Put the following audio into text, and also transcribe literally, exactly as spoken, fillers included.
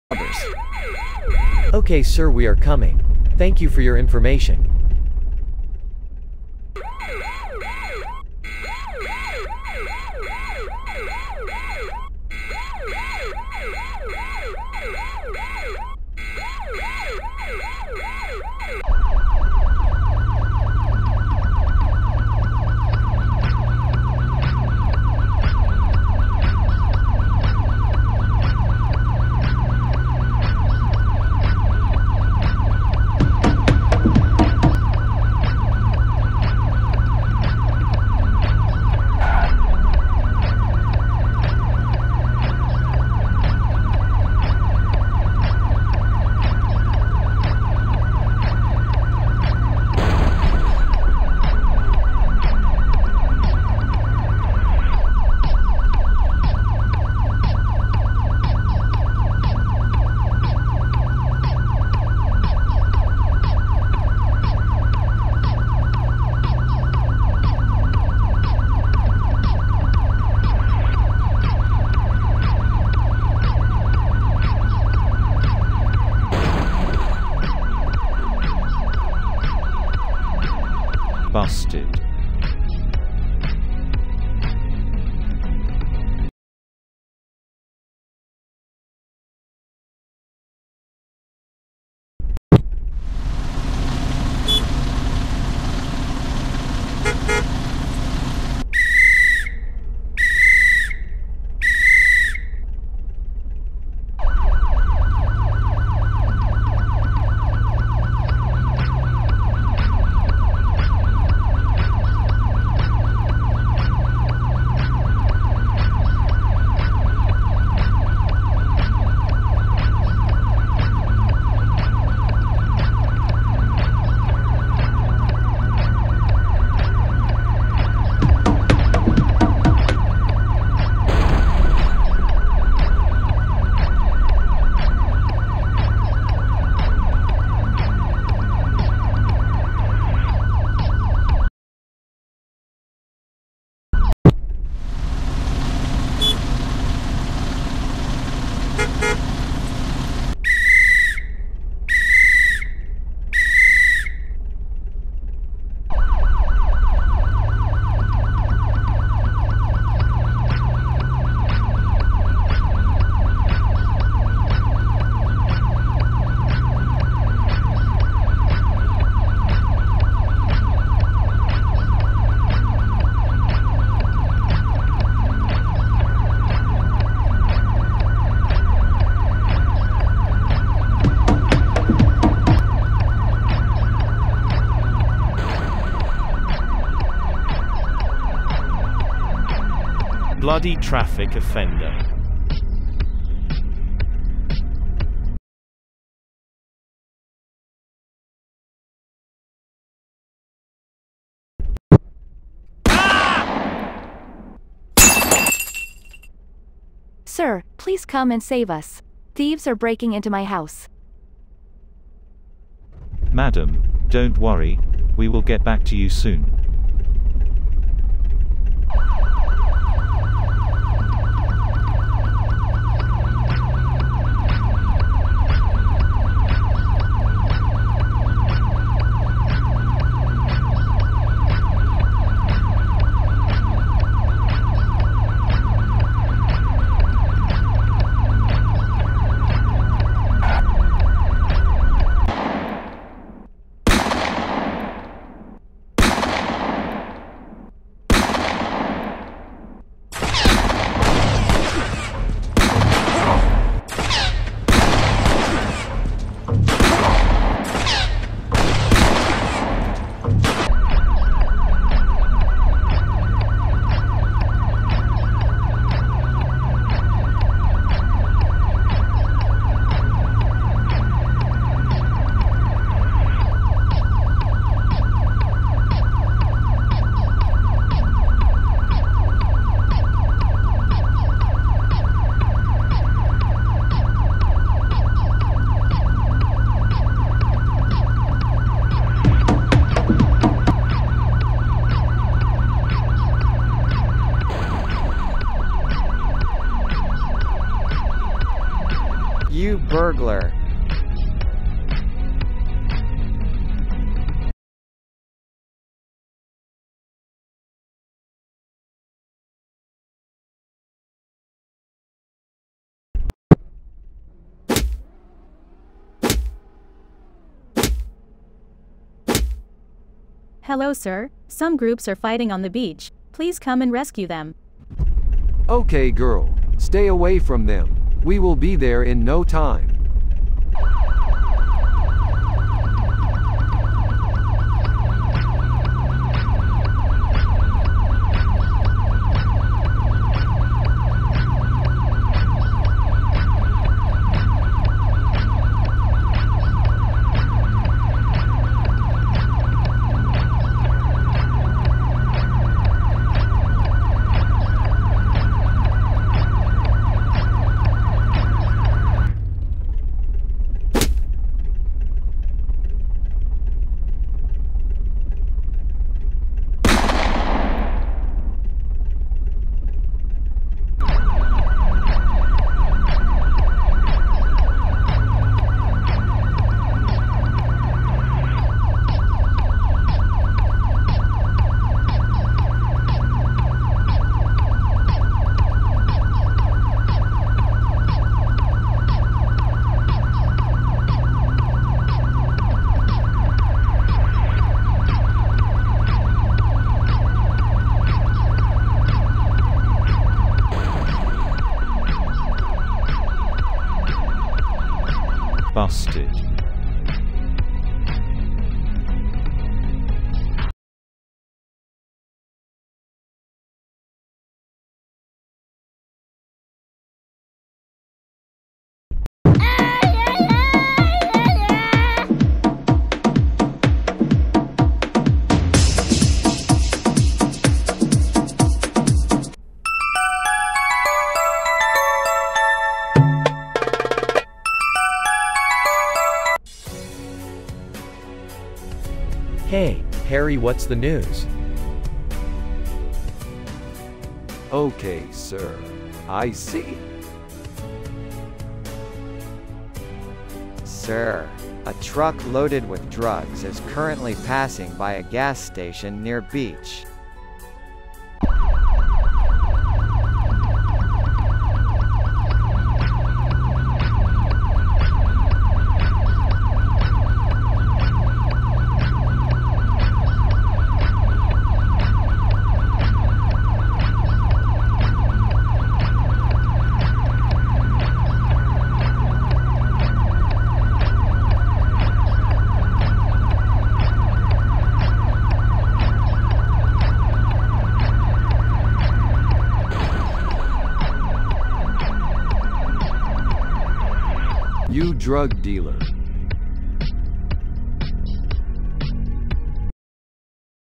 robbers. Okay, sir, we are coming. Thank you for your information. Busted. Bloody traffic offender. Sir, please come and save us. Thieves are breaking into my house. Madam, don't worry, we will get back to you soon. burglar. Hello, sir. Some groups are fighting on the beach. Please come and rescue them. Okay, girl. Stay away from them. We will be there in no time. Busted. Hey, Harry, what's the news? Okay, sir. I see. Sir, a truck loaded with drugs is currently passing by a gas station near beach. You drug dealer.